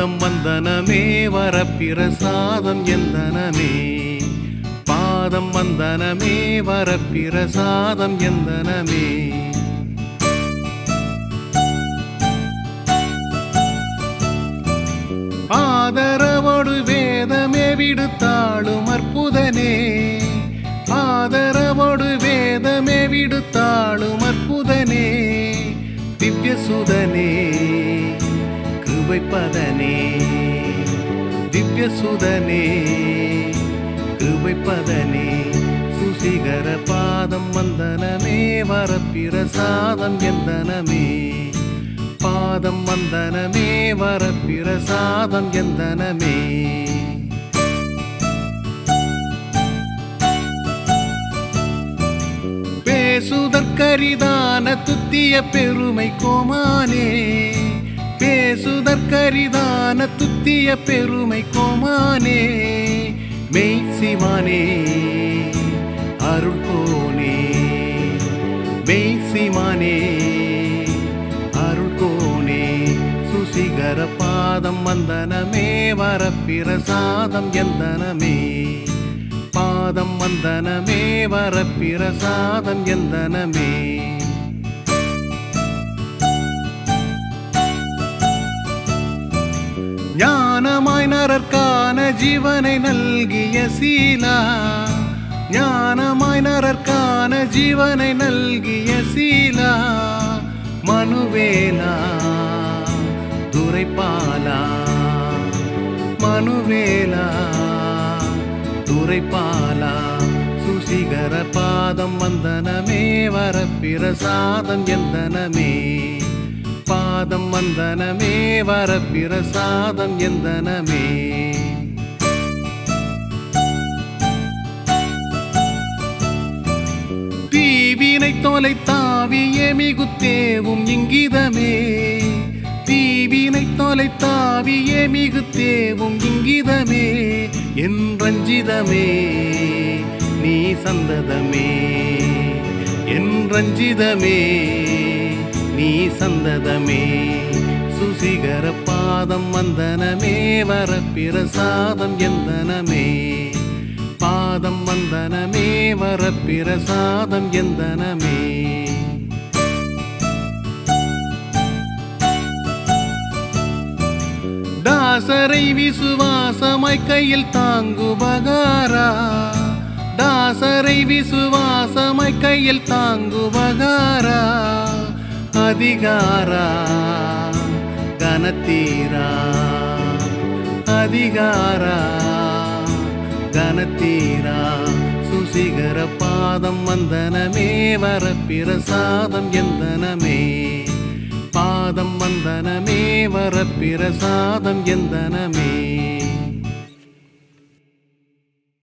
பாதம் வந்தனமே வரப்பிரசாதம் எந்தனமே பாதம் வந்தனமே வரப்பிரசாதம் எந்தனமே ஆதரவோடு வேதமே விடுத்தாளும் அற்புதனே ஆதரவோடு வேதமே விடுத்தாளும் அற்புதனே திவ்யசுதனே கிருபைப்பதனே திவ்யசுதனே கிருபைப்பதனே சுசிகர பாதம் வந்தனமே வரப்பிரசாதம் எந்தனமே பாதம் வந்தனமே வரப்பிரசாதம் எந்தனமே பேசுதற்கரிதான துத்திய பெருமை கோமானே பேசுதற்கரிதான துத்திய பெருமை கோமானே மெய் சிவானே அருள்கோனே மெய் சிவானே அருள்கோனே சுசிகர பாதம் வந்தனமே வரப்பிரசாதம் எந்தனமே பாதம் வந்தனமே வரப்பிரசாதம் எந்தனமே ஞானமாய் நரர்க்கான ஜீவனை நல்கிய சீலா ஞானமாய் நரர்க்கான ஜீவனை நல்கிய சீலா மனுவேலா துரைப்பாலா மனுவேலா துரைப்பாலா சுசிகர பாதம் வந்தனமே வரப்பிரசாதம் எந்தனமே பாதம் வந்தனமே வரப்பிரசாதம் எந்தனமே தீவினை தொலைத்தாவியே மிகுத்தேவும் இங்கிதமே தீவினை தொலைத்தாவியே மிகுத்தேவும் இங்கிதமே என் ரஞ்சிதமே நீ சந்ததமே என் ரஞ்சிதமே நீ சந்ததமே சுசிகர பாதம் வந்தனமே வரப்பிரசாதம் எந்தனமே பாதம் வந்தனமே வரப்பிரசாதம் எந்தனமே தாசரை விசுவாசமாய் கையில் தாங்குபகாரா தாசரை விசுவாசமாய் கையில் தாங்குபகாரா அதிகாரா கனத்தீரா அதிகாரா கனத்தீரா சுசிகர பாதம் வந்தனமே வரப்பிரசாதம் எந்தனமே பாதம் வந்தனமே வரப்பிரசாதம் எந்தனமே